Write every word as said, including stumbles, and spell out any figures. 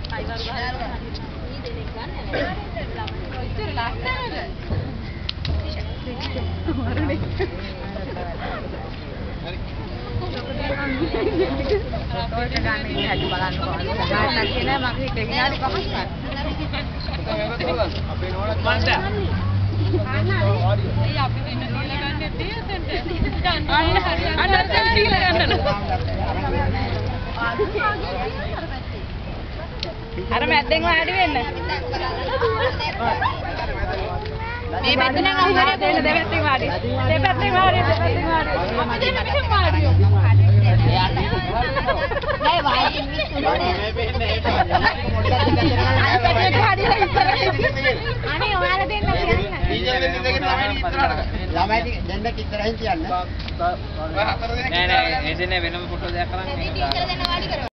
අයිවරු ගහලා ඊ දෙනෙක් ගන්න. කොච්චර ලස්සනද? මරුනේ. ඔය ගන්න ඉන්නේ හැටි බලන්න ඕනේ. ගන්න කියන මගේ දෙවිනාඩි පහක් ගන්න. අපේ නෝනත් මන්ට. අයියා අපි දෙන්න දීලා ගන්න දෙයසෙන්ට. අන්න අන්න දැන් දීලා ගන්න. අර මැද්දෙන් වාඩි වෙන්න. මේ පැත්තෙන් නම් අහුවෙන්නේ දෙන්න දෙපැත්තෙන් වාඩි. දෙපැත්තෙන් වාඩි දෙපැත්තෙන් වාඩි. අපි දෙන්න මෙහෙම වාඩි වෙමු. නෑ වාඩි මිනිස්සුනේ. මේ වෙන්නේ ඒක. අර පැත්තෙන් වාඩිලා ඉස්සරහින්. අනේ ඔයාලා දෙන්න කියන්න. ටීචර් දෙන්න දෙකේ ළමයි ඉස්සරහට. ළමයි දෙන්න ඉස්සරහින් කියන්න. නෑ නෑ ඒ දෙන්නේ වෙනම ෆොටෝ දෙයක් කරන්නේ. ටීචර් දෙන්න වාඩි කරා.